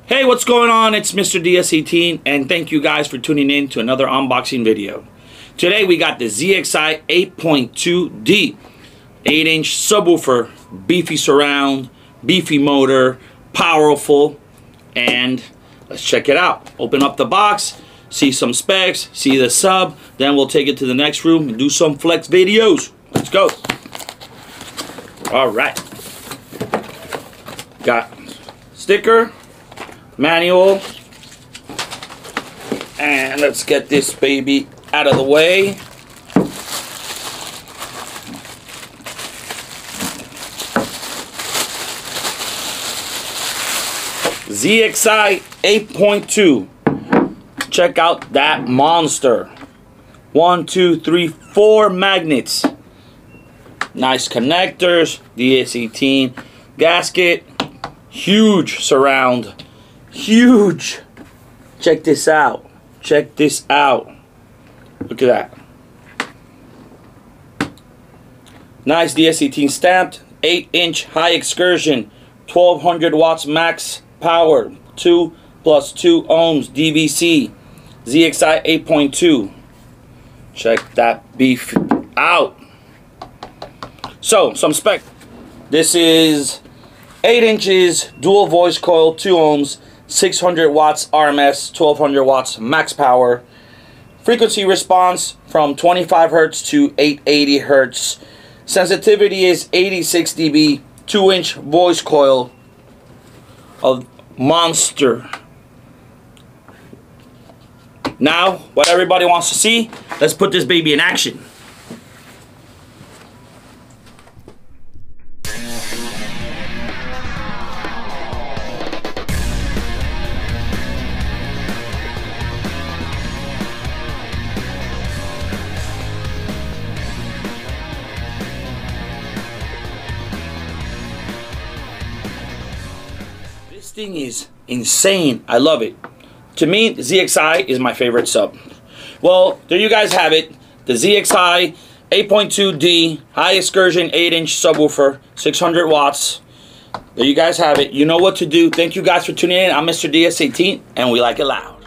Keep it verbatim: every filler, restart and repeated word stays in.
Hey, what's going on? It's Mister D S eighteen, and thank you guys for tuning in to another unboxing video. Today we got the Z X I eight point two D eight inch subwoofer, beefy surround, beefy motor, powerful, and let's check it out. Open up the box, see some specs, see the sub, then we'll take it to the next room and do some flex videos. Let's go. All right. Got sticker, manual, and let's get this baby out of the way. Z X I eight point two. Check out that monster. One, two, three, four magnets. Nice connectors. D S eighteen gasket. Huge surround. Huge. Check this out. Check this out. Look at that. Nice D S eighteen stamped. eight inch high excursion. twelve hundred watts max power. two plus two ohms D V C. Z X I eight point two. Check that beef out. So, some spec. This is eight inches, dual voice coil, two ohms, six hundred watts R M S, twelve hundred watts max power. Frequency response from twenty-five hertz to eight hundred eighty hertz. Sensitivity is eighty-six D B, two inch voice coil of monster. Now, what everybody wants to see, let's put this baby in action. This thing is insane. I love it. To me, Z X I is my favorite sub. Well, there you guys have it. The Z X I eight point two D high excursion eight inch subwoofer, six hundred watts. There you guys have it. You know what to do. Thank you guys for tuning in. I'm Mister D S eighteen, and we like it loud.